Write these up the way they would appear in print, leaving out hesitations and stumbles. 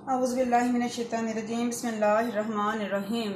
औज़ुबिल्लाहिमिनश्शैतानिर्रजीम बिस्मिल्लाहिर्रहमानिर्रहीम।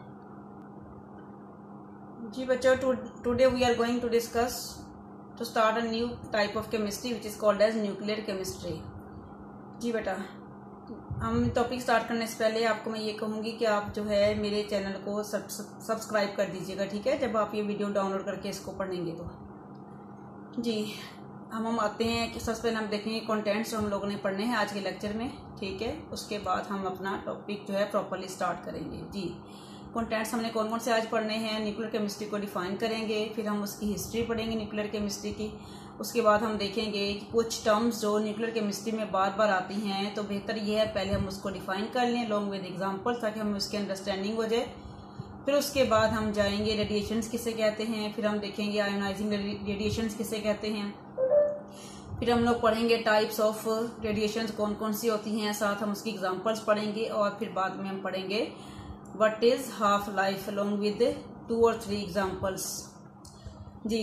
जी बच्चों, today we are going to discuss to start a new type of chemistry which is called as nuclear chemistry. जी बेटा, हम topic start करने से पहले आपको मैं ये कहूँगी कि आप जो है मेरे चैनल को सब्सक्राइब कर दीजिएगा, ठीक है, जब आप ये वीडियो डाउनलोड करके इसको पढ़ेंगे तो। जी हम आते हैं कि सबसे पहले हम देखेंगे कंटेंट्स जो हम लोगों ने पढ़ने हैं आज के लेक्चर में, ठीक है। उसके बाद हम अपना टॉपिक जो है प्रॉपरली स्टार्ट करेंगे। जी कंटेंट्स हमने कौन कौन से आज पढ़ने हैं। न्यूक्लियर केमिस्ट्री को डिफाइन करेंगे, फिर हम उसकी हिस्ट्री पढ़ेंगे न्यूक्लियर केमिस्ट्री की। उसके बाद हम देखेंगे कि कुछ टर्म्स जो न्यूक्लियर केमिस्ट्री में बार बार आती हैं तो बेहतर यह है पहले हम उसको डिफाइन कर लें लॉन्ग विद एग्जाम्पल, ताकि हमें उसकी अंडरस्टैंडिंग हो जाए। फिर उसके बाद हम जाएंगे रेडिएशंस किसे कहते हैं, फिर हम देखेंगे आयोनाइजिंग रेडिएशंस किसे कहते हैं। फिर हम लोग पढ़ेंगे टाइप्स ऑफ रेडिएशंस कौन कौन सी होती हैं, साथ हम उसकी एग्जांपल्स पढ़ेंगे। और फिर बाद में हम पढ़ेंगे what is half life along with 2 और 3 एग्जांपल्स। जी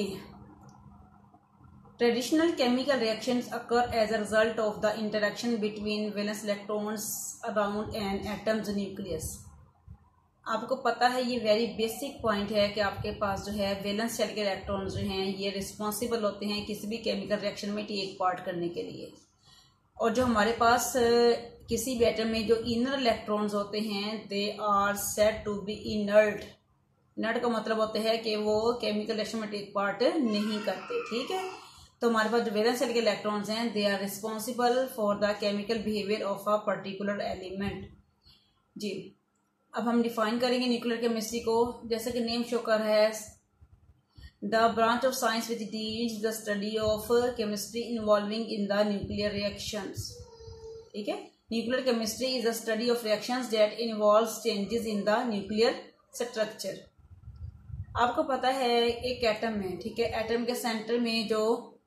traditional chemical reactions occur as a result of the interaction between valence electrons around an atom's nucleus. आपको पता है ये वेरी बेसिक पॉइंट है कि आपके पास जो है वैलेंस शेल के इलेक्ट्रॉन्स जो हैं ये रिस्पॉन्सिबल होते हैं किसी भी केमिकल रिएक्शन में टेक पार्ट करने के लिए। और जो हमारे पास किसी भी एटम में जो इनर इलेक्ट्रॉन्स होते हैं they are said to be inert. Inert का मतलब होता है कि वो केमिकल रिएक्शन में टेक पार्ट नहीं करते, ठीक है। तो हमारे पास जो वैलेंस शेल के इलेक्ट्रॉन्स हैं they are responsible for the chemical behaviour of a particular element. जी अब हम डिफाइन करेंगे न्यूक्लियर केमिस्ट्री को। जैसे कि नेम शो कर है, the branch of science which deals the study of chemistry involving in the nuclear reactions, ठीक है। Nuclear chemistry is the study of reactions that involves changes in the nuclear structure. आपको पता है एक atom है, ठीक है, एटम के सेंटर में जो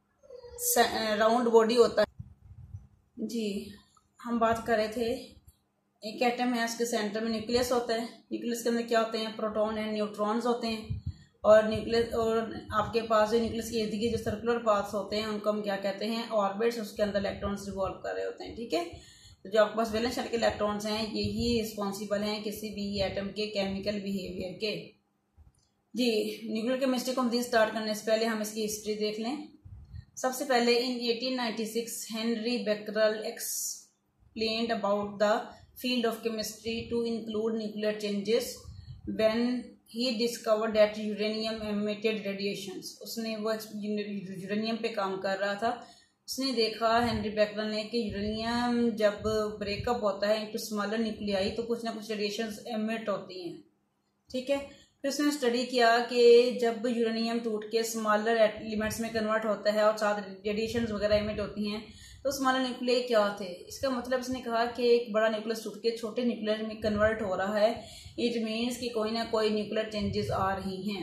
राउंड बॉडी होता है। जी हम बात कर रहे थे एक एटम है, उसके सेंटर में न्यूक्लियस होता है। न्यूक्लियस के अंदर क्या होते हैं, प्रोटॉन एंड न्यूट्रॉन्स होते हैं। और न्यूक्लियस और आपके पास जो न्यूक्लियस के इर्द गिर्द जो सर्कुलर पाथ्स होते हैं उनको हम क्या कहते हैं, ऑर्बिट्स। उसके अंदर इलेक्ट्रॉन्स रिवॉल्व कर रहे होते हैं, ठीक है। तो जो आपके पास वैलेंस शेल के इलेक्ट्रॉन्स हैं यही रिस्पॉन्सिबल हैं किसी भी एटम के केमिकल बिहेवियर के। जी न्यूक्लियर केमिस्ट्री को हम स्टार्ट करने से पहले हम इसकी हिस्ट्री देख लें। सबसे पहले in 1896 Henry Becquerel explained about the field of chemistry to include nuclear changes when he discovered that uranium emitted radiations। उसने वो यूरेनियम पे काम कर रहा था। उसने देखा हेनरी बेकरल ने कि यूरेनियम जब ब्रेकअप होता है इनटू स्मॉलर न्यूक्लियाई तो कुछ ना कुछ रेडिएशंस एमिट होती हैं, ठीक है। फिर उसने स्टडी किया कि जब यूरेनियम टूट के स्मॉलर एलिमेंट्स में कन्वर्ट होता है और साथ रेडिएशंस वगैरह एमिट होती हैं तो स्मॉलर न्यूक्लियाई क्या थे। इसका मतलब इसने कहा कि एक बड़ा न्यूक्लियस टूट के छोटे न्यूक्लियर में कन्वर्ट हो रहा है। इट मीन्स कि कोई ना कोई न्यूक्लियर चेंजेस आ रही हैं,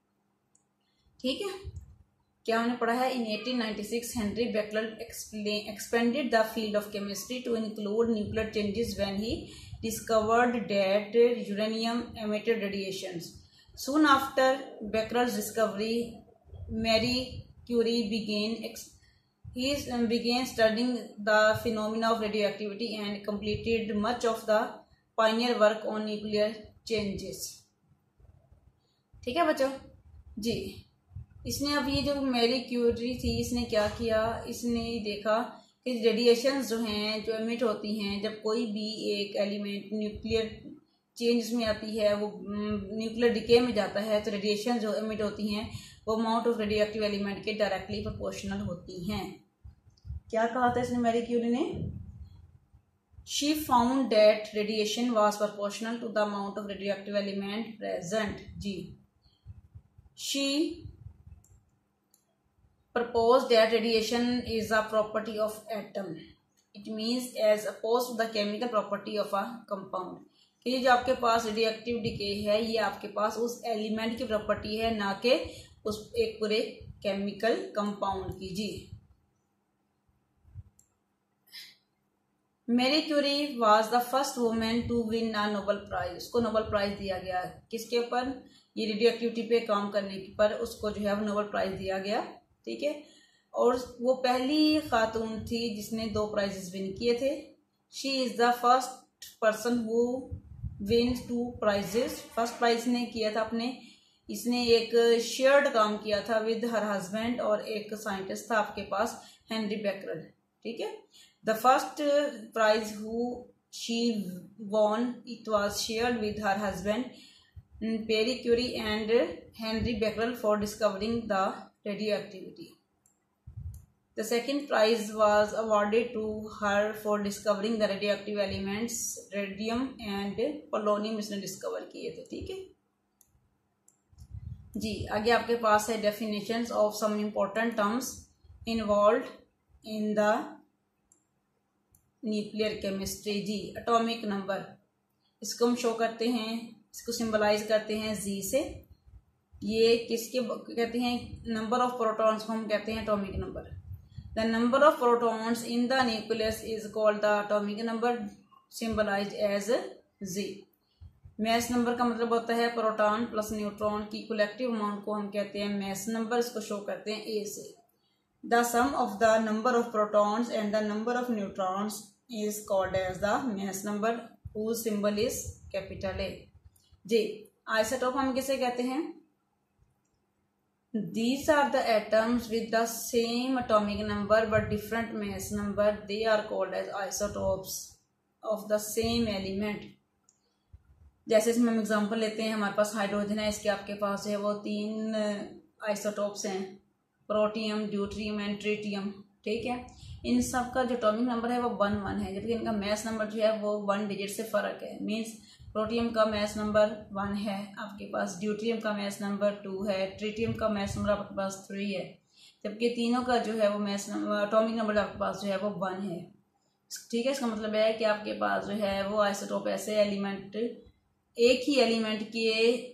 ठीक है। क्या हमने पढ़ा है, in 1896 Henry Becquerel expanded the field of chemistry to include nuclear changes when he discovered that uranium emitted radiations. Soon after Becquerel's discovery, Marie Curie began studying the phenomena of radioactivity and completed much of the pioneer work on nuclear changes, ठीक है बच्चों। जी इसने अब ये जो Marie Curie थी इसने क्या किया, इसने देखा कि रेडिएशंस जो हैं जो एमिट होती हैं जब कोई भी एक एलिमेंट न्यूक्लियर चेंज में आती है, वो न्यूक्लियर डिके में जाता है तो रेडिएशन जो एमिट होती हैं वो amount of radio active element के डायरेक्टली प्रोपोर्शनल होती हैं। क्या कहा था इसने मैरी क्यूरी ने, she found that radiation was proportional to the amount of radio active element present. जी she proposed that radiation is a property of atom. It means as opposed to the chemical property of a compound। ये जो आपके पास radioactive decay है ये आपके पास उस element की property है, ना कि उस एक पूरे केमिकल कंपाउंड की। जी Marie Curie was the first women to win a Nobel prize. उसको नोबेल प्राइज दिया गया, किसके ऊपर, ये रेडियोएक्टिविटी पे काम करने पर उसको जो है नोबेल प्राइज दिया गया, ठीक है। और वो पहली खातून थी जिसने 2 प्राइजेस विन किए थे। She is the first person who wins 2 prizes। First prize ने किया था अपने, इसने एक शेयर्ड काम किया था विद हर हस्बैंड, और एक साइंटिस्ट था आपके पास हेनरी बेकरल, ठीक है। The first prize who she won it was shared with her husband Pierre Curie and Henry Becquerel for discovering the radioactivity. The second prize was awarded to her for discovering the radioactive elements radium and polonium, इसने discover किए थे, ठीक है जी। आगे आपके पास है definitions of some important terms involved in the nuclear chemistry। जी, atomic number, इसको हम शो करते हैं, इसको सिंबलाइज करते हैं जी से। ये किसके कहते हैं? नंबर ऑफ प्रोटॉन्स को हम कहते हैं atomic number. The number of protons in the nucleus is called the atomic number, symbolized as Z। Mass number का मतलब होता है प्रोटॉन प्लस न्यूट्रॉन की कलेक्टिव अमाउंट को हम कहते हैं मैस नंबर, इसको शो करते हैं ए से। The sum of the number of protons and the number of neutrons is called as the mass number, whose symbol is capital A। जी, आइसोटोप हम किसे कहते हैं? These are the atoms with the same atomic number but different mass number. They are called as isotopes of the same element। जैसे इसमें हम example लेते हैं, हमारे पास हाइड्रोजन है, इसके आपके पास जो है वो 3 आइसोटोप्स हैं, प्रोटियम, ड्यूट्रियम एंड ट्रिटियम, ठीक है। इन सब का जो एटॉमिक नंबर है वो 1 है, जबकि इनका मैस नंबर जो है वो 1 डिजिट से फर्क है। मीन्स प्रोटियम का मैस नंबर 1 है आपके पास, ड्यूट्रियम का मैस नंबर 2 है, ट्रिटियम का मैस नंबर आपके पास 3 है, जबकि तीनों का जो है वो मैस नंबर एटॉमिक नंबर आपके पास जो है वो 1 है, ठीक है। इसका मतलब है कि आपके पास जो है वो आइसोटोप ऐसे एलिमेंट, एक ही एलिमेंट के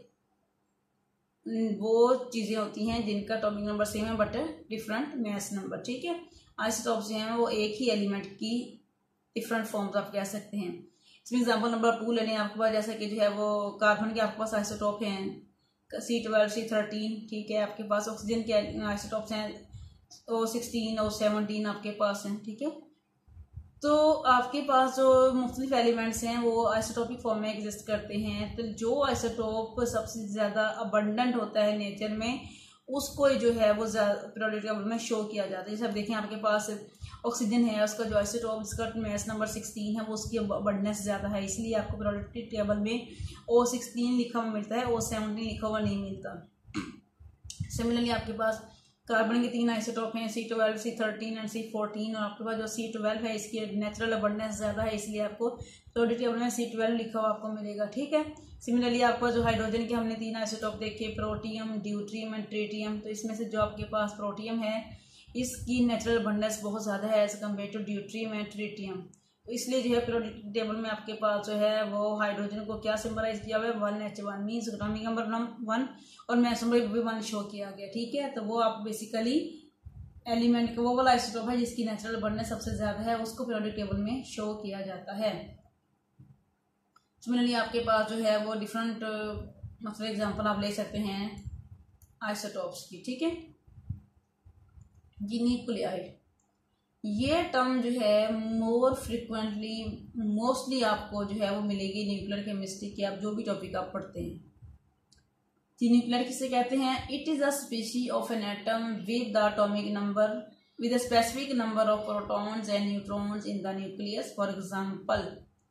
वो चीज़ें होती हैं जिनका एटॉमिक नंबर सेम है बट डिफरेंट मैस नंबर, ठीक है। आइसोटोप जो है वो एक ही एलिमेंट की डिफरेंट फॉर्म्स आप कह सकते हैं। इसमें एग्जाम्पल नंबर 2 लेने आपके पास, जैसे कि जो है वो कार्बन के आपके पास आइसोटोप हैं C12, C13, ठीक है। आपके पास ऑक्सीजन के आइसोटोप्स हैं O16 और 17 आपके पास हैं, ठीक है। तो आपके पास जो मुख्तलिफ एलिमेंट्स हैं वो आइसोटोपिक फॉर्म में एग्जिस्ट करते हैं। तो जो आइसोटोप सबसे ज़्यादा अबंडेंट होता है नेचर में, उसको जो है वो पीरियोडिक टेबल में शो किया जाता है। जैसे आप देखें आपके पास ऑक्सीजन है, उसका जो आइसोटोप इसका मैस नंबर 16 है, वो उसकी अबंडेंस ज़्यादा है, इसलिए आपको पीरियोडिक टेबल में O16 लिखा हुआ मिलता है, O17 लिखा हुआ नहीं मिलता। सिमिलरली आपके पास कार्बन के 3 आइसोटोप हैं, C12, C13 एंड C14, और आपके पास जो C12 है इसकी नेचुरल अबंडेंस ज़्यादा है, इसलिए आपको पीरियोडिक टेबल में C12 लिखा हुआ आपको मिलेगा, ठीक है। सिमिलरली आपको जो हाइड्रोजन के हमने 3 आइसोटोप देखे, प्रोटियम, ड्यूट्रियम एंड ट्रिटियम, तो इसमें से जो आपके पास प्रोटियम है इसकी नेचुरल अबंडेंस बहुत ज़्यादा है as compare to deuterium and tritium, तो इसलिए जो है पीरियोडिक टेबल में आपके पास जो है वो हाइड्रोजन को क्या सिंबलाइज किया हुआ है 1H1, मीन्स एटॉमिक नंबर 1 और मैस नंबर भी 1 शो किया गया, ठीक है। तो वो आप बेसिकली एलिमेंट का वो वाला आइसोटोप है जिसकी नेचुरल अबंडेंस सबसे ज़्यादा है, उसको पीरियोडिक टेबल में शो किया जाता है। सिमिलरली आपके पास जो है वो डिफरेंट मतलब एग्जांपल आप ले सकते हैं आइसोटोप्स की, ठीक है। न्यूक्लियाइड, ये टर्म जो है मोर फ्रिक्वेंटली मोस्टली आपको जो है वो मिलेगी न्यूक्लियर केमिस्ट्री की, आप जो भी टॉपिक आप पढ़ते हैं। न्यूक्लियर किसे कहते हैं? It is a species of an atom with the atomic number with a specific number of protons and neutrons in the nucleus. For example,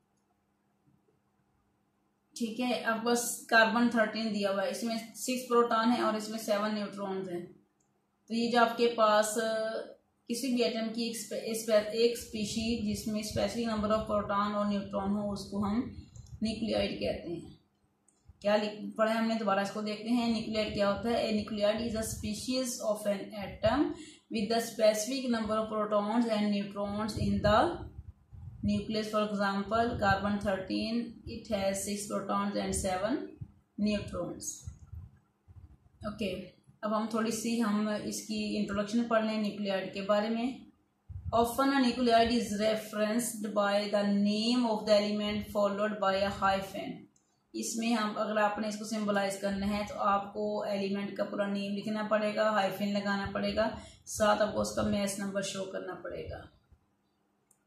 ठीक है, आपको बस कार्बन 13 दिया हुआ है, इसमें 6 प्रोटॉन है और इसमें 7 न्यूट्रॉन्स हैं। तो ये जो आपके पास किसी भी एटम की एक स्पीशी जिसमें स्पेसिफिक नंबर ऑफ प्रोटॉन और न्यूट्रॉन हो उसको हम न्यूक्लियाइड कहते हैं। क्या पढ़े हमने, दोबारा इसको देखते हैं। न्यूक्लियाइड क्या होता है? A nuclide is a species of an atom with the specific number of protons and neutrons in the nucleus. For example carbon 13, it has 6 protons and 7 neutrons. Okay, अब हम थोड़ी सी हम इसकी इंट्रोडक्शन पढ़ लें न्यूक्लियाइड के बारे में। Often a nuclide is referenced by the name of the element followed by a hyphen. इसमें हम अगर आपने इसको सिंबलाइज करना है तो आपको एलिमेंट का पूरा नेम लिखना पड़ेगा, हाइफन लगाना पड़ेगा, साथ आपको उसका मैस नंबर शो करना पड़ेगा।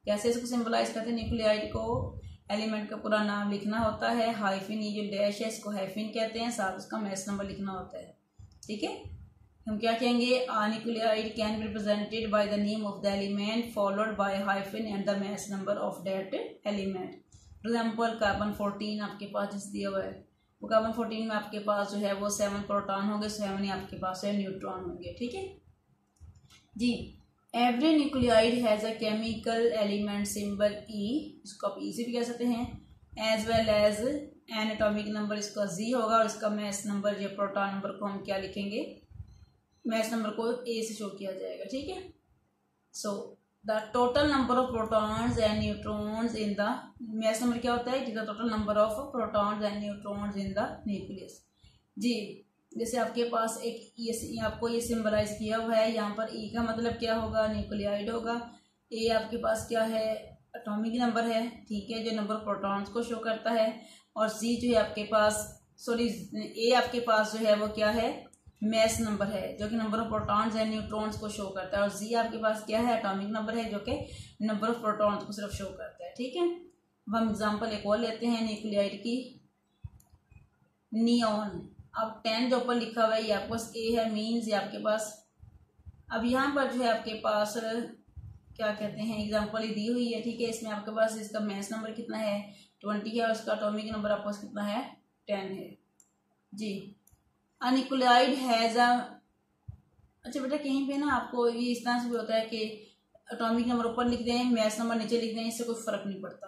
कैसे इसको सिंबलाइज करते हैं? न्यूक्लियाइड को एलिमेंट का पूरा नाम लिखना होता है, हाइफिन, ये जो डैश है इसको हाइफिन कहते हैं, साथ उसका मैस नंबर लिखना होता है। ठीक है, हम क्या कहेंगे? A nuclide can be represented by the name of the element followed by hyphen and the mass number of that element. For example carbon 14 आपके पास जिस दिया हुआ है, वो कार्बन 14 में आपके पास जो है वो 7 प्रोटॉन होंगे, 7 ही आपके पास है न्यूट्रॉन होंगे। ठीक है जी। Every nuclide has a chemical element symbol E, इसको आप ई से भी कह सकते हैं, as well as an atomic number, इसका जी होगा, और इसका मैस नंबर जो प्रोटॉन नंबर को हम क्या लिखेंगे? मैस नंबर को ए से शो किया जाएगा। ठीक है, so the total number of protons and neutrons in the, mass number क्या होता है? It is the total number of protons and neutrons in the nucleus. जी, जैसे आपके पास एक ये आपको ये सिंबलाइज किया हुआ है, यहाँ पर ई का मतलब क्या होगा? न्यूक्लियाइड होगा। ए आपके पास क्या है? एटॉमिक नंबर है, ठीक है, जो नंबर ऑफ प्रोटॉन्स को शो करता है। और सी जो है आपके पास, सॉरी, ए आपके पास जो है वो क्या है? मैस नंबर है, जो कि number of protons and neutrons को शो करता है। और जी आपके पास क्या है? एटॉमिक नंबर है, जो कि नंबर ऑफ प्रोटॉन्स को सिर्फ शो करता है। ठीक है, अब हम एग्जांपल एक और लेते हैं न्यूक्लियाइड की, नियॉन। अब 10 जो ऊपर लिखा हुआ है ये आपके पास ए है, मीन्स ये आपके पास, अब यहाँ पर जो है आपके पास क्या कहते हैं, एग्जांपल दी हुई है। ठीक है, इसमें आपके पास इसका मैस नंबर कितना है? 20 है, और इसका एटॉमिक नंबर आपके पास कितना है? 10 है जी। अ न्यूक्लियाइड हैज अ, अच्छा बेटा कहीं पे ना आपको ये इस तरह से भी होता है कि एटॉमिक नंबर ऊपर लिख दें, मैस नंबर नीचे लिख दें, इससे कोई फर्क नहीं पड़ता।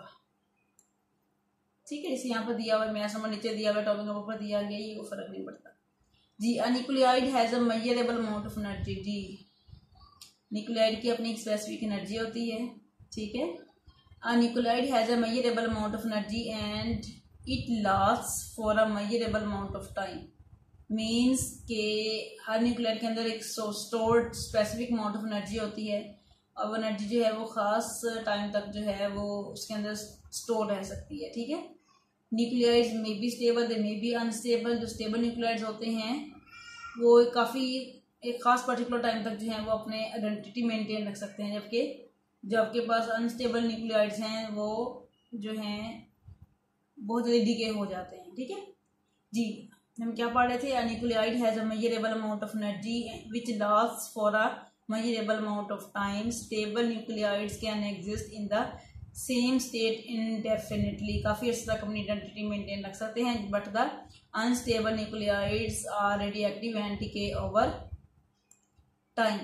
ठीक है, जैसे यहाँ पर दिया हुआ है मैस नंबर नीचे दिया हुआ है, टॉपिक नंबर ऊपर दिया गया, ये कोई फर्क नहीं पड़ता जी। A nuclide has a measurable amount of energy. जी, न्यूक्लियाइड की अपनी स्पेसिफिक एनर्जी होती है। ठीक है, a nuclide has a measurable amount of energy and it lasts for a measurable amount of time. Means के हर न्यूक्लियाइड के अंदर एक stored specific amount of energy होती है, और वो एनर्जी जो है वो खास टाइम तक जो है वो उसके अंदर स्टोर रह सकती है। ठीक है, न्यूक्लियाइड्स में B stable, they may be unstable. जो स्टेबल न्यूक्लियाइड्स होते हैं वो काफ़ी एक खास पर्टिकुलर टाइम तक जो है वो अपने आइडेंटिटी मेंटेन रख सकते हैं, जबकि जो आपके पास अनस्टेबल न्यूक्लियाइड्स हैं वो जो हैं बहुत जल्दी डिके हो जाते हैं। ठीक है जी, हम क्या पढ़ रहे थे? A nuclide has a measurable amount of energy which lasts for a measurable amount of time. Stable nuclides can exist in the same state indefinitely. काफी अर्से तक अपनी आइडेंटिटी मेंटेन रख सकते हैं, but the unstable nuclides are radioactive and decay over time.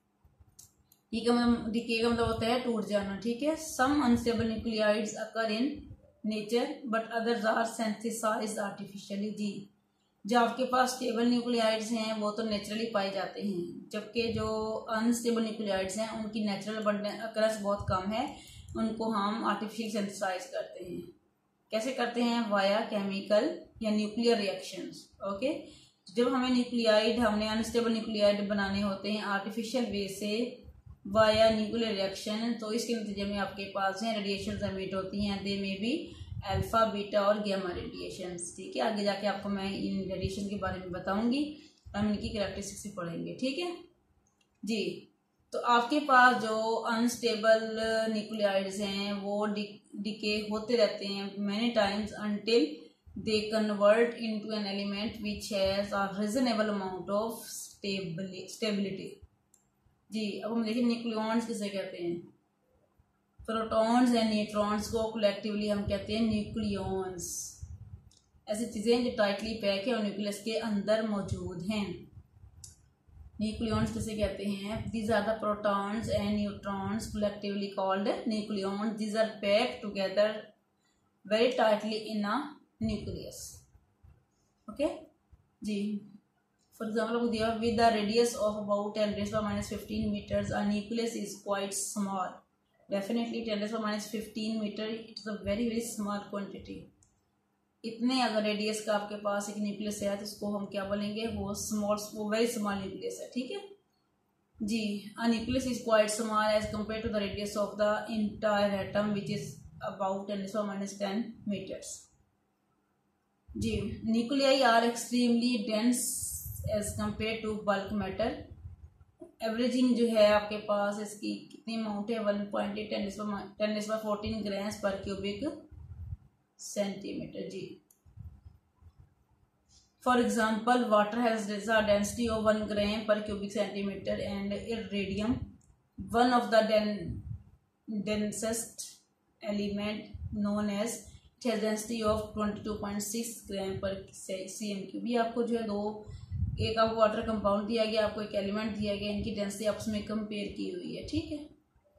Decay का मतलब होता है टूट जाना। ठीक है, some unstable nuclides occur in nature but others are synthesized artificially. जी, जो आपके पास स्टेबल न्यूक्लियाइड्स हैं वो तो नेचुरली पाए जाते हैं, जबकि जो अनस्टेबल न्यूक्लियाइड्स हैं उनकी नेचुरल अकरेंस बहुत कम है, उनको हम आर्टिफिशियल सिंथेसाइज करते हैं। कैसे करते हैं? वाया केमिकल या न्यूक्लियर रिएक्शंस। ओके, जब हमें हमने अनस्टेबल न्यूक्लियाइड बनाने होते हैं आर्टिफिशियल वे से वाया न्यूक्लियर रिएक्शन, तो इसके नतीजे में आपके पास हैं रेडिएशन एमिट होती हैं, they may be alpha, beta और गामा रेडिएशंस। ठीक है, आगे जाके आपको मैं इन रेडिएशन के बारे में बताऊंगी, हम इनकी कैरेक्टरिस्टिक्स भी पढ़ेंगे। ठीक है जी, तो आपके पास जो अनस्टेबल न्यूक्लियाइड्स हैं वो डिके होते रहते हैं many times until they convert into an element which has a reasonable amount of stability. जी, अब हम देखें न्यूक्लियॉन्स किसे कहते हैं। प्रोटॉन्स एंड न्यूट्रॉन्स को कलेक्टिवली हम कहते हैं न्यूक्लियॉन्स। ऐसी चीजें जो टाइटली पैक है और न्यूक्लियस के अंदर मौजूद हैं, न्यूक्लियॉन्स किसे कहते हैं? These are the protons and neutrons collectively called nucleons. These are packed together very tightly in a nucleus. Okay जी, फॉर एग्जाम्पल दिया with the radius of about 10⁻⁻15 metres a nucleus is quite small. Definitely 10⁻15 metre it is a very very small quantity. इतने अगर radius का आपके पास एक nucleus है तो उसको हम क्या बोलेंगे? वो वेरी स्मॉल न्यूक्लियस है। ठीक है जी, a nucleus is quite small as compare to the radius of the entire atom which is about 10⁻10 metres. जी, nuclei are extremely dense as compare to bulk matter. Averaging जो है आपके पास इसकी कितनी अमाउंट है 1.8 10^14 ग्राम्स पर क्यूबिक सेंटीमीटर। जी, for example water has a density of 1 gram per cubic centimeter and iridium, one of the densest element known as, it has density of 22.6 gram per cm3। भी आपको जो है दो, एक आपको वाटर कंपाउंड दिया गया, आपको एक एलिमेंट दिया गया, इनकी डेंसिटी आपस में कंपेयर की हुई है। ठीक है,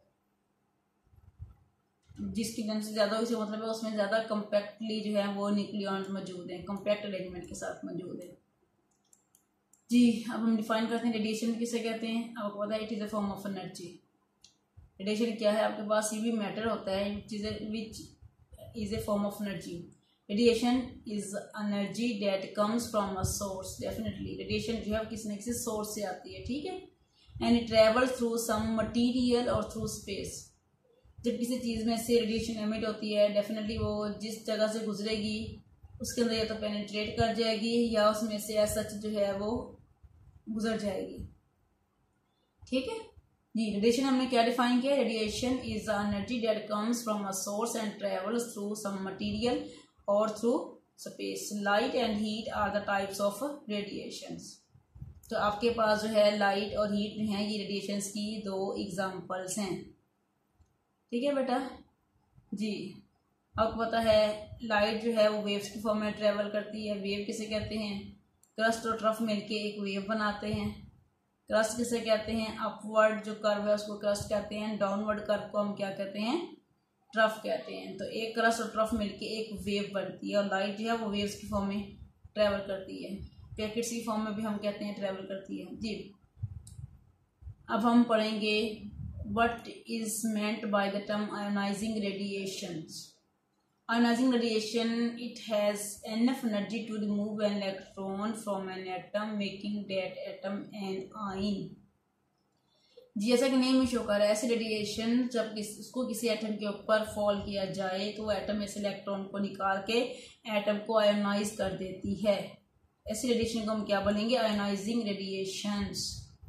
जिसकी डेंसिटी ज्यादा हुई से मतलब है उसमें ज्यादा कम्पैक्टली जो है वो न्यूक्लियॉन्स मौजूद हैं, कम्पैक्ट अरेंजमेंट के साथ मौजूद है। जी, अब हम डिफाइन करते हैं रेडिएशन किसे कहते हैं। आपको पता है it is a form of energy. Radiation क्या है, आपके पास ये भी मैटर होता है which is a form of energy. Radiation is energy that comes from a source. Definitely radiation जो है किसी न किसी सोर्स से आती है। ठीक है, and it travels through some material और थ्रू स्पेस। जब किसी चीज़ में से रेडिएशन एमिट होती है, डेफिनेटली वो जिस जगह से गुजरेगी उसके अंदर या तो पेनिट्रेट कर जाएगी या उसमें से ऐसा जो है वो गुजर जाएगी। ठीक है जी, रेडिएशन हमने क्या डिफाइन किया, radiation is energy that comes from a source and travels through some material और through space. Light and heat are the types of radiations. तो आपके पास जो है लाइट और हीट जो है ये रेडिएशंस की दो एग्जांपल्स हैं। ठीक है बेटा जी, आपको पता है लाइट जो है वो वेव्स की फॉर्म में ट्रेवल करती है। वेव किसे कहते हैं, क्रस्ट और ट्रफ मिलके एक वेव बनाते हैं। क्रस्ट किसे कहते हैं, अपवर्ड जो कर्व है उसको क्रस्ट कहते हैं, डाउनवर्ड कर्व को हम क्या कहते हैं, ट्रफ कहते हैं। तो एक क्रस्ट और ट्रफ मिलके एक वेव बनती है और लाइट जो है वो वेव्स की फॉर्म में ट्रेवल करती है, पैकेट्स की फॉर्म में भी हम कहते हैं ट्रेवल करती है। जी, अब हम पढ़ेंगे what is meant by the term ionizing radiations. Ionizing radiation, it has enough energy to remove an electron from an atom, making that atom an ion. जैसा कि नेम में शो कर रहा है, ऐसे रेडिएशन जब उसको किसी एटम के ऊपर फॉल किया जाए तो वो एटम में से इलेक्ट्रॉन को निकाल के एटम को आयोनाइज कर देती है। ऐसे रेडिएशन को हम क्या बोलेंगे, आयोनाइजिंग रेडिएशंस।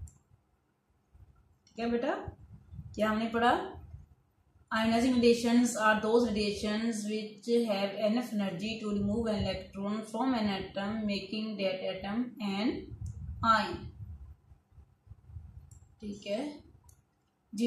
ठीक है बेटा, क्या हमने पढ़ा, ionizing radiations are those radiations which have enough energy to remove an electron from an atom, making that atom an ion। ठीक है जी,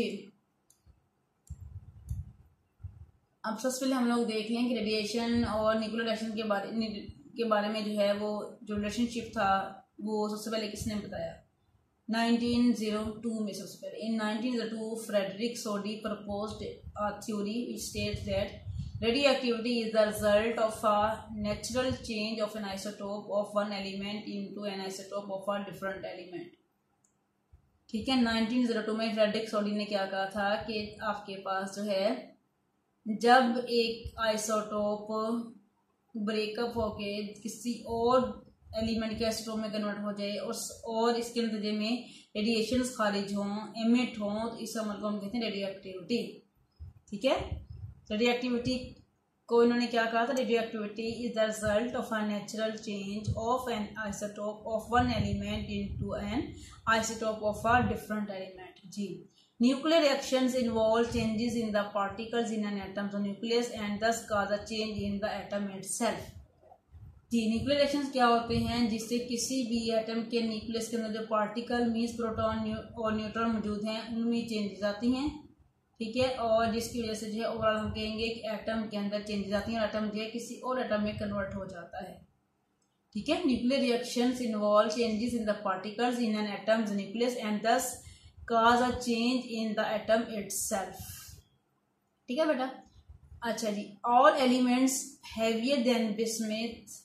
अब सबसे पहले हम लोग देख लें कि रेडिएशन और न्यूक्लियर रिएक्शन के बारे में जो है वो जो रिलेशनशिप था वो सबसे पहले किसने बताया, 1902 में सबसे पहले। In 1902 Frederick Soddy proposed a theory which states that radioactivity is the result of a natural change of an isotope of one element into an isotope of a different element। ठीक है, 1902 में फ्रेडरिक सोडी ने क्या कहा था कि आपके पास जो है जब एक आइसोटोप ब्रेकअप होके किसी और एलिमेंट के आइसोटोप में कन्वर्ट हो जाए और इसके नतीजे में रेडिएशंस खारिज हों, एमिट हों, तो इस अमल को हम कहते हैं रेडियोएक्टिविटी। ठीक है, रेडियोएक्टिविटी को इन्होंने क्या कहा था, radioactivity is the result of a natural change of an isotope of one element into an isotope of a different element. जी, nuclear reactions involve changes in the particles in an atom's nucleus and thus cause a change in the atom itself. जी, nuclear reactions क्या होते हैं, जिससे किसी भी atom के nucleus के अंदर जो पार्टिकल मींस प्रोटॉन और न्यूट्रॉन मौजूद हैं उनमें चेंजेस आती हैं। ठीक है, और जिसकी वजह से जो है ओवरऑल हम कहेंगे कि एटम के अंदर चेंजेस आती हैं और एटम जो है किसी और एटम में कन्वर्ट हो जाता है। ठीक है, nuclear reactions involve changes in the particles in an atom's nucleus and thus cause a change in the atom itself. ठीक है बेटा, अच्छा जी, all elements heavier than bismuth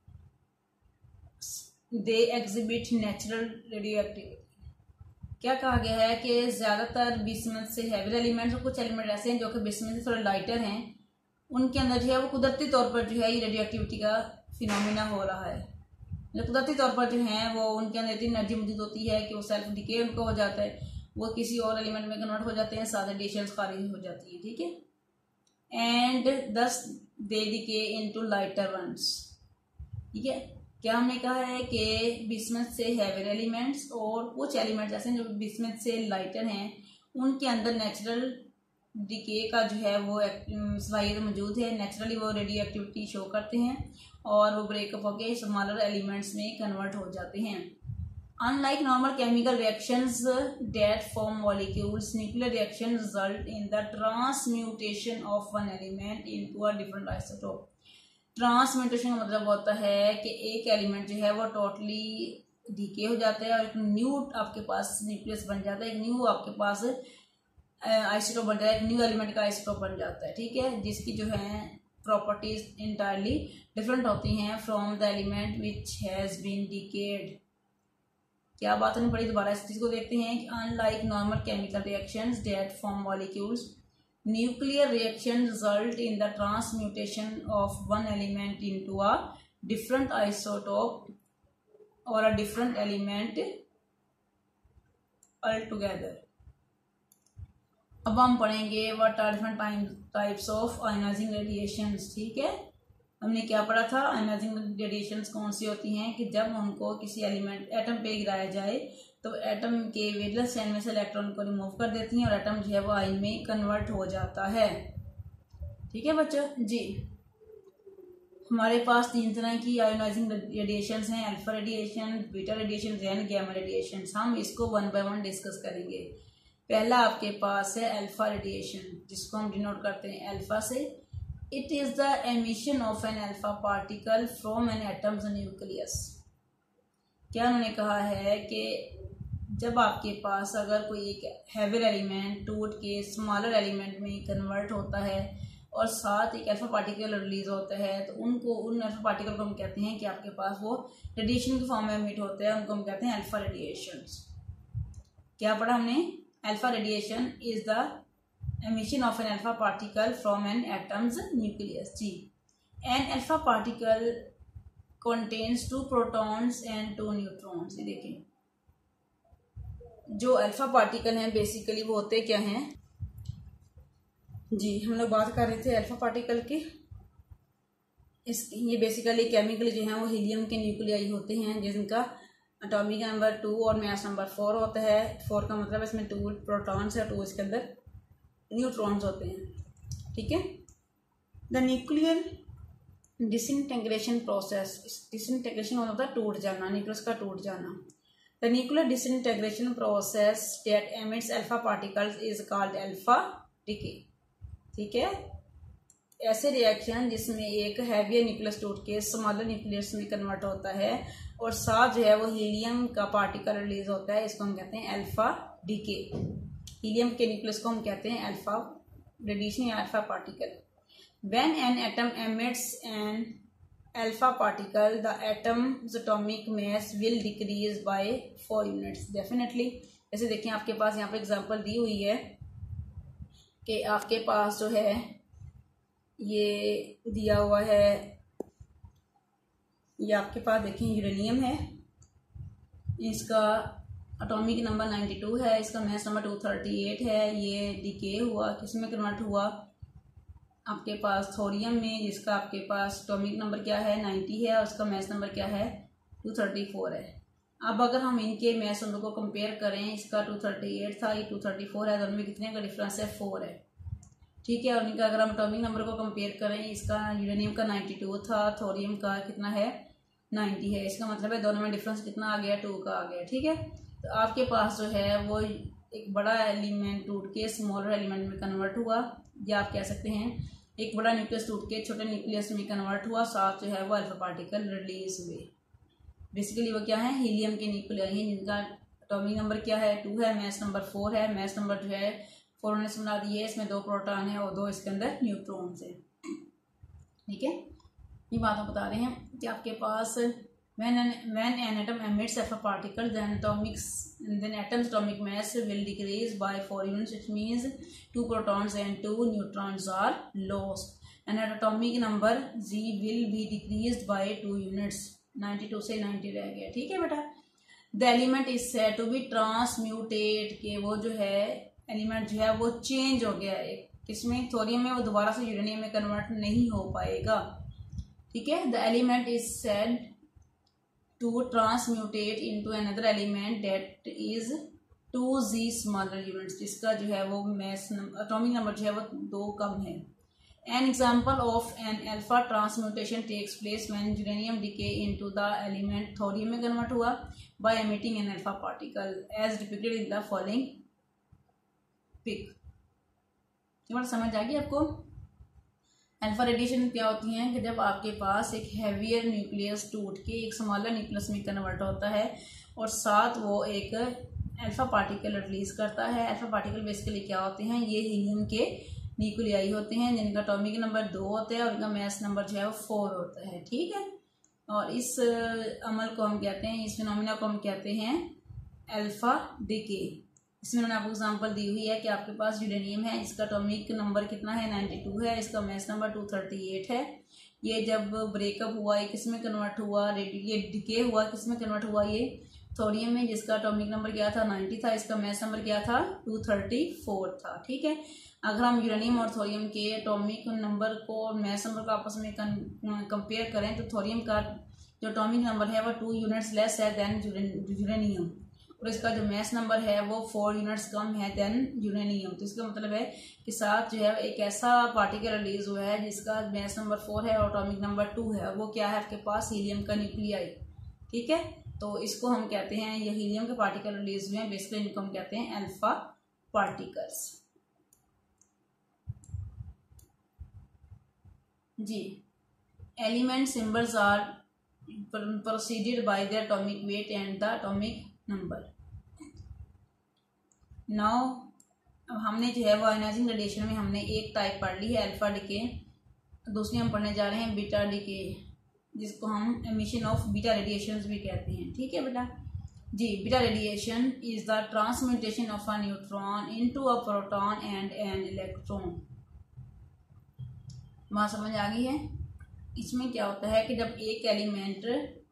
they exhibit natural radioactivity. क्या कहा गया है कि ज्यादातर बिस्मथ से हैवी एलिमेंट्स और कुछ एलिमेंट ऐसे हैं जो कि बिस्मथ से थोड़े लाइटर हैं, उनके अंदर जो है वो कुदरती तौर पर जो है ये रेडियोएक्टिविटी का फिनोमिना हो रहा है। जो कुदरती तौर पर जो है वो उनके अंदर इतनी एनर्जी मौजूद होती है कि वो सेल्फ डिके उनको हो जाता है, वो किसी और एलिमेंट में कन्वर्ट हो जाते हैं, साथ रेडिएशंस खारिज हो जाती है। ठीक है, and thus they decay into lighter ones. ठीक है, क्या हमने कहा है कि बिस्मथ से हैवियर एलिमेंट्स और कुछ एलिमेंट्स ऐसे जो बिस्मथ से लाइटर हैं उनके अंदर नेचुरल डिके का जो है वो सलाहियत मौजूद है, नेचुरली वो रेडियो एक्टिविटी शो करते हैं और वो ब्रेकअप होकर स्मॉलर एलिमेंट्स में कन्वर्ट हो जाते हैं। Unlike normal chemical reactions that form molecules, nuclear reactions result in the transmutation of one element into a different isotope. Transmutation का मतलब होता है कि एक एलिमेंट जो है वो टोटली डीके हो जाता है और एक न्यू आपके पास न्यूक्लियस बन जाता है, एक न्यू आपके पास आइसोटोप बन जाता है, एक न्यू एलिमेंट का आइसोटोप बन जाता है, ठीक है, जिसकी जो है प्रॉपर्टीज इंटायरली डिफरेंट होती हैं from the element which has been decayed. क्या बात हमने पढ़ी, दोबारा इस चीज को देखते हैं कि unlike normal chemical reactions that form molecules, nuclear reaction result in the transmutation of one element into a different isotope or a different element altogether. अब हम पढ़ेंगे what are different types of ionising radiations. ठीक है, हमने क्या पढ़ा था, ionizing radiations कौन सी होती हैं कि जब उनको किसी एलिमेंट एटम पे गिराया जाए तो एटम के वैलेंस चेन में से इलेक्ट्रॉन को रिमूव कर देती हैं और एटम जो है वो आयन में कन्वर्ट हो जाता है। ठीक है बच्चों जी, हमारे पास 3 तरह की आयोनाइजिंग रेडिएशंस हैं, alpha radiation, beta radiation and gamma radiation. हम इसको 1 बाय 1 डिस्कस करेंगे। पहला आपके पास है अल्फा रेडिएशन, जिसको हम डिनोट करते हैं अल्फा से। It is the emission of an alpha particle from an atom's nucleus। क्या उन्होंने कहा है कि जब आपके पास अगर कोई एक हैवियर एलिमेंट टूट के स्मॉलर एलिमेंट में कन्वर्ट होता है और साथ एक अल्फा पार्टिकल रिलीज होता है तो उन अल्फा पार्टिकल को हम कहते हैं कि आपके पास वो रेडिएशन के फॉर्म में एमिट होते हैं, उनको हम कहते हैं अल्फा रेडिएशंस। क्या पढ़ा हमने, alpha radiation is the emission of an alpha particle from an atom's nucleus। जी, an alpha particle contains 2 protons and 2 neutrons। ये देखें, जो अल्फा पार्टिकल हैं बेसिकली वो होते क्या हैं जी, हम लोग बात कर रहे थे अल्फा पार्टिकल की। ये बेसिकली केमिकली जो है वो हीलियम के न्यूक्लियाई होते हैं, जिनका एटॉमिक नंबर 2 और मास नंबर 4 होता है। 4 का मतलब इसमें 2 प्रोटॉन्स है, 2 इसके अंदर न्यूट्रॉन्स होते हैं। ठीक है, the nuclear disintegration process, disintegration होता है टूट जाना, न्यूक्लियस का टूट जाना। The nuclear disintegration process that emits alpha particles is called alpha decay. ठीक है, ऐसे रिएक्शन जिसमें एक हैवियर न्यूक्लियस टूट के स्मॉलर न्यूक्लियस में कन्वर्ट होता है और साथ जो है वो हीलियम का पार्टिकल रिलीज होता है, इसको हम कहते हैं अल्फा डीके। हीलियम के न्यूक्लियस को हम कहते हैं अल्फा रेडिएशन या alpha particle. When an atom emits an alpha particle the atom's atomic mass will decrease by 4 units. Definitely, जैसे देखिए आपके पास यहाँ पे एग्जांपल दी हुई है कि आपके पास जो है ये दिया हुआ है, ये आपके पास देखें यूरेनियम है, इसका एटॉमिक नंबर 92 है, इसका मास नंबर 238 है। ये डिके हुआ, किसमें कन्वर्ट हुआ, आपके पास थोरियम में, जिसका आपके पास एटॉमिक नंबर क्या है 90 है और उसका मास नंबर क्या है 234 है। अब अगर हम इनके मास नंबर को कंपेयर करें, इसका 238 था, ये 234 है, दोनों में कितने का डिफरेंस है 4 है। ठीक है, और इनका अगर हम एटॉमिक नंबर को कंपेयर करें, इसका यूरेनियम का 92 था, थोरियम का कितना है 90 है, इसका मतलब है दोनों में डिफरेंस कितना आ गया 2 का आ गया। ठीक है, तो आपके पास जो है वो एक बड़ा एलिमेंट टूट के स्मॉलर एलिमेंट में कन्वर्ट हुआ, या आप कह सकते हैं एक बड़ा न्यूक्लियस टूट के छोटे न्यूक्लियस में कन्वर्ट हुआ, साथ जो है वो अल्फा पार्टिकल रिलीज हुए। बेसिकली वो क्या है, हीलियम के न्यूक्लियाई हैं, जिनका एटॉमिक नंबर क्या है 2 है, मास नंबर 4 है। मास नंबर जो है 4 ने बना दिए, इसमें 2 प्रोटॉन है और 2 इसके अंदर न्यूट्रॉन्स है। ठीक है, ये बात हम बता रहे हैं कि आपके पास when an atom emits alpha particle, then atom's atomic mass will decrease by 4 units, which means 2 protons and 2 neutrons are lost, and at atomic number Z will be decreased by 2 units। 92 से 90 रह गया। ठीक है बेटा, the element is said to be transmuted, कि वो जो है एलिमेंट जो है वो चेंज हो गया है, किसमें थोरियम में, वो दोबारा से यूरेनियम में कन्वर्ट नहीं हो पाएगा। ठीक है, the element is said to transmutate into another element that is 2z smaller units, जिसका जो है वो mass atomic number जो है वो 2 कम है. An example of an alpha transmutation takes place when uranium decay into the element thorium में convert हुआ by emitting an alpha particle as depicted in the following pic. तुम्हारा समझ आ गई आपको? अल्फा रेडिएशन क्या होती हैं कि जब आपके पास एक हैवियर न्यूक्लियस टूट के एक स्मॉलर न्यूक्लियस में कन्वर्ट होता है और साथ वो एक अल्फा पार्टिकल रिलीज करता है. अल्फा पार्टिकल बेसिकली क्या होते हैं? ये हीलियम के न्यूक्लियाई होते हैं जिनका एटॉमिक नंबर 2 होता है और इनका मास नंबर जो है वो 4 होता है. ठीक है, और इस अमल को हम कहते हैं, इस फिनोमेना को हम कहते हैं अल्फा डिके. इसमें मैंने आपको एग्जांपल दी हुई है कि आपके पास यूरेनियम है, इसका एटॉमिक नंबर कितना है 92 है, इसका मास नंबर 238 है. ये जब ब्रेकअप हुआ ये किस में कन्वर्ट हुआ? ये डिके हुआ किस में कन्वर्ट हुआ? ये थोरियम में, जिसका एटॉमिक नंबर क्या था 90 था, इसका मास नंबर क्या था 234 था. ठीक है, अगर हम यूरेनियम और थोरियम के एटॉमिक नंबर को और मास नंबर को आपस में कंपेयर करें तो थोरियम का जो एटॉमिक नंबर है वो 2 यूनिट्स लेस है देन यूरेनियम और इसका जो मास नंबर है वो 4 यूनिट्स कम है देन यूरेनियम. तो इसका मतलब है कि साथ जो है एक ऐसा पार्टिकल रिलीज हुआ है जिसका मास नंबर 4 है और एटॉमिक नंबर 2 है और वो क्या है आपके पास हीलियम का न्यूक्लियाई. ठीक है, तो इसको हम कहते हैं, ये हीलियम के पार्टिकल रिलीज हुए हैं, बेसिकली इनको हम कहते हैं अल्फा पार्टिकल्स. जी, element symbols are proceeded by the atomic weight and the atomic number. Now अब हमने जो है वो आयनाइजिंग रेडिएशन में हमने एक टाइप पढ़ ली है अल्फा डिके, दूसरी हम पढ़ने जा रहे हैं बीटा डिके, जिसको हम एमिशन ऑफ बीटा रेडिएशंस भी कहते हैं. ठीक है बेटा जी, beta radiation is the transmutation of a neutron into a proton and an electron. वहाँ समझ आ गई है? इसमें क्या होता है कि जब एक एलिमेंट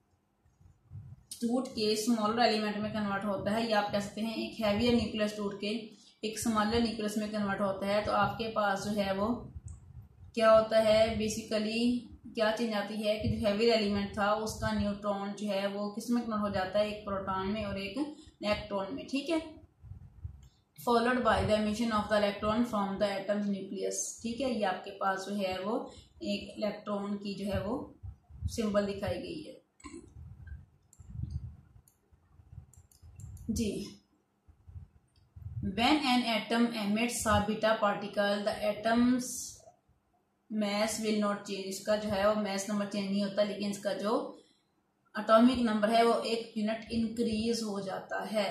टूट के स्मॉलर एलिमेंट में कन्वर्ट होता है, या आप कह सकते हैं एक हैवियर न्यूक्लियस टूट के एक स्मॉलर न्यूक्लियस में कन्वर्ट होता है, तो आपके पास जो है वो क्या होता है, बेसिकली क्या चेंज आती है कि जो हैवियर एलिमेंट था उसका न्यूट्रॉन जो है वो किस में कन्वर्ट हो जाता है? एक प्रोटॉन में और एक इलेक्ट्रॉन में. ठीक है, followed by the emission of the electron from the atom's nucleus. ठीक है, ये आपके पास जो है वो एक इलेक्ट्रॉन की जो है वो सिंबल दिखाई गई है. जी, when an atom emits a beta particle the atom's mass will not change. इसका जो है वो mass नंबर चेंज नहीं होता, लेकिन इसका जो एटॉमिक नंबर है वो 1 यूनिट इंक्रीज हो जाता है.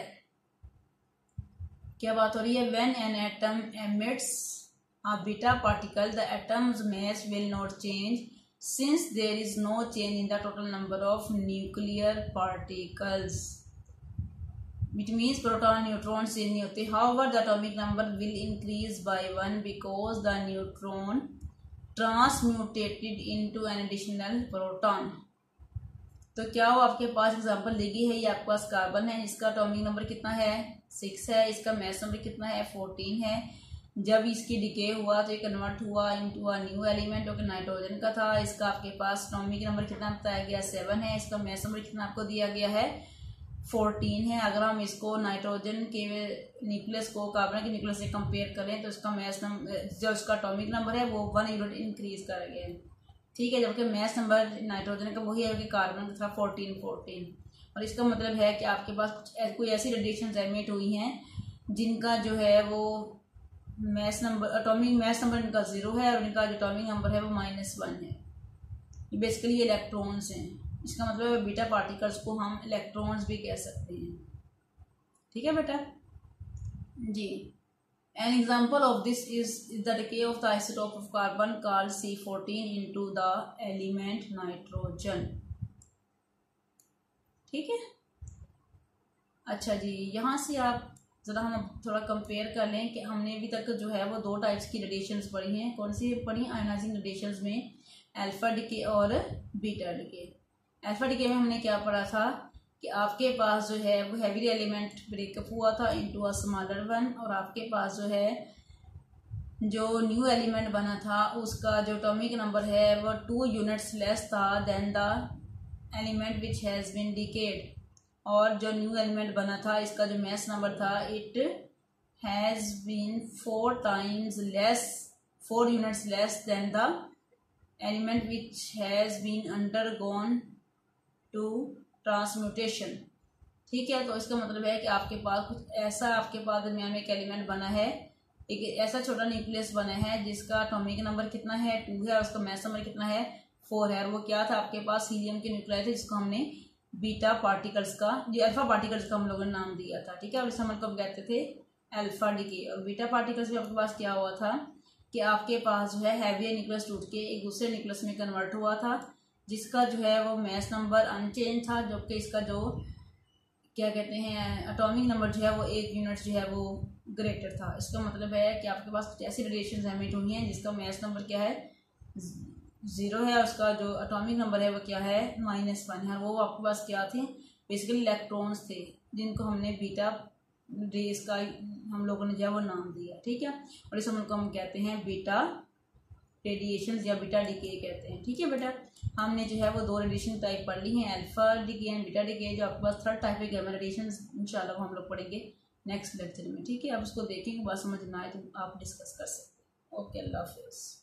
क्या बात हो रही है? when an atom emits a beta particle the atom's mass will not change since there is no change in the total number of nuclear particles. Which means proton neutron change नहीं होते. However, the atomic number will increase by 1 because the neutron transmutated into an additional proton. तो क्या वो आपके पास example देगी है, ये आपके पास कार्बन है जिसका एटॉमिक नंबर कितना है 6 है, इसका मास नंबर कितना है 14 है. जब इसकी डिके हुआ तो ये कन्वर्ट हुआ इनटू अ न्यू एलिमेंट जो कि नाइट्रोजन का था. इसका आपके पास एटॉमिक नंबर कितना बताया गया 7 है, इसका मास नंबर कितना आपको दिया गया है 14 है. अगर हम इसको नाइट्रोजन के न्यूक्लियस को कार्बन के न्यूक्लियस से कंपेयर करें तो इसका मास नंबर जो उसका एटॉमिक नंबर है वो 1 यूनिट इंक्रीज कर गया है. ठीक है, जबकि मास नंबर नाइट्रोजन का वही है कि कार्बन का था 14. और इसका मतलब है कि आपके पास कोई ऐसी रेडिएशन एमिट हुई हैं जिनका जो है वो mass number atomic mass number इनका 0 है और इनका जो एटॉमिक नंबर है वो -1 है. बेसिकली ये इलेक्ट्रॉन्स हैं. इसका मतलब है बीटा पार्टिकल्स को हम इलेक्ट्रॉन्स भी कह सकते हैं. ठीक है बेटा जी. An example of this is the decay of the isotope of carbon called C14 into the element nitrogen. ठीक है, अच्छा जी, यहाँ से आप ज़रा हम थोड़ा कंपेयर कर लें कि हमने अभी तक जो है वो 2 टाइप्स की रेडिएशंस पढ़ी हैं. कौन सी पढ़ी? आयोनाइजिंग रेडिएशंस में अल्फा डिके और बीटा डिके. अल्फा डिके में हमने क्या पढ़ा था कि आपके पास जो है वो हैवी एलिमेंट ब्रेकअप हुआ था इनटू अ स्मॉलर वन और आपके पास जो है जो न्यू एलिमेंट बना था उसका जो एटॉमिक नंबर है वो 2 यूनिट्स लेस था than the element which has been decayed, और जो न्यू एलिमेंट बना था इसका जो मास नंबर था it has been 4 units less than the element which has been undergone to transmutation. ठीक है, तो इसका मतलब है कि आपके पास कुछ ऐसा, आपके पास दरमियान में एक एलिमेंट बना है, एक ऐसा छोटा न्यूक्लियस बना है जिसका एटॉमिक नंबर कितना है 2 है और उसका मास नंबर कितना है 4 है, और वो क्या था आपके पास हीलियम के न्यूक्लियस थे जिसको हमने बीटा पार्टिकल्स का, जो अल्फा पार्टिकल्स का हम लोगों ने नाम दिया था। ठीक है, और इस हम लोग कहते थे अल्फा डिके। और बीटा पार्टिकल्स भी आपके पास क्या हुआ था कि आपके पास जो है हैवियर न्यूक्लियस टूट के एक दूसरे न्यूक्लियस में कन्वर्ट हुआ था, जिसका जो है वो मास नंबर अनचेंज था, जबकि इसका जो क्या कहते हैं एटॉमिक नंबर जो है वो 1 यूनिट जो है वो ग्रेटर था। इसका मतलब है कि आपके पास कुछ ऐसी रेडिएशन एमिट हुई हैं जिसका मास नंबर क्या है 0 है, और उसका जो एटॉमिक नंबर है वो क्या है -1 है। वो आपके पास क्या थे, बेसिकली इलेक्ट्रॉन्स थे जिनको हमने बीटा रेस का हम लोगों ने जो है वो नाम दिया। ठीक है, और इस हम कहते हैं बीटा रेडिएशन या बीटा डिके कहते हैं। ठीक है बेटा, हमने जो है वो 2 रेडिएशन टाइप पढ़ ली हैं, alpha decay and beta decay. जो आपके पास 3rd टाइप है गामा रेडिएशन, इंशाल्लाह वो हम लोग पढ़ेंगे नेक्स्ट लेक्चर में। ठीक है, अब उसको देखेंगे, बात समझ ना आए तो आप डिस्कस कर सकते हैं। ओके, अल्लाह हाफिज़।